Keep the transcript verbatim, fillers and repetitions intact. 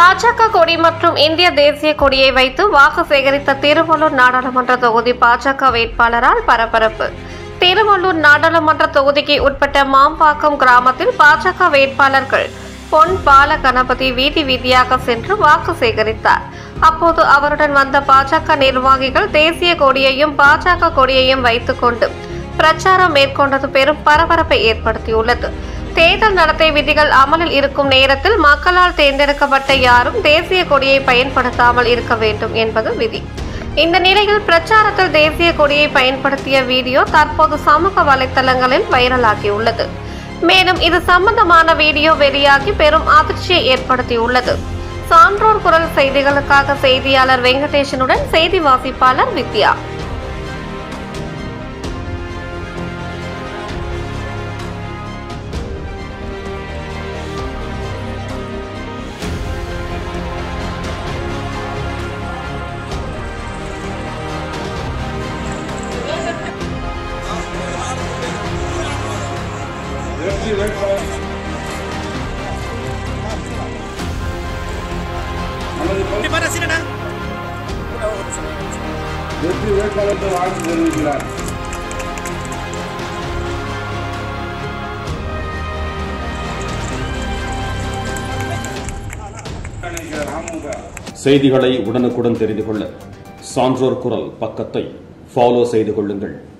பாஜக கொடி மற்றும் இந்திய தேசிய கொடியை வைத்து வாக்கு சேகரித்த திருவள்ளூர் நாடாளுமன்ற தொகுதி பாஜக வேட்பாளரால் பரபரப்பு. திருவள்ளூர் நாடாளுமன்ற தொகுதிக்கு உட்பட்ட மாம்பாக்கம் கிராமத்தில் பாஜக வேட்பாளர்கள் பொன் பால கணபதி வீதி வீதியாக சென்று வாக்கு சேகரித்தார். அப்போது அவருடன் வந்த பாஜக நிர்வாகிகள் தேசிய கொடியையும் பாஜக கொடியையும் வைத்துக் கொண்டு பிரச்சாரம் மேற்கொண்டது பெரும் பரபரப்பை ஏற்படுத்தியுள்ளது. தேர்தல் நடத்தை விதிகள் அமலில் இருக்கும் நேரத்தில் மக்களால் தேர்ந்தெடுக்கப்பட்ட யாரும் தேசிய கொடியை பயன்படுத்தாமல் இருக்க வேண்டும் என்பது விதி. இந்த நிலையில் பிரச்சாரத்தில் தேசிய கொடியை பயன்படுத்திய வீடியோ தற்போது சமூக வலைதளங்களில் வைரலாகியுள்ளது. மேலும் இது சம்பந்தமான வீடியோ வெளியாகி பெரும் அதிர்ச்சியை ஏற்படுத்தியுள்ளது. சான்றோர் குரல் செய்திகளுக்காக செய்தியாளர் வெங்கடேசனுடன் செய்தி வாசிப்பாளர் வித்யா. வெற்றி வேட்பாளருக்கு வாழ்த்து தெரிவிக்கிறார். செய்திகளை உடனுக்குடன் தெரிந்து கொள்ள சான்றோர் குரல் பக்கத்தை ஃபாலோ செய்து கொள்ளுங்கள்.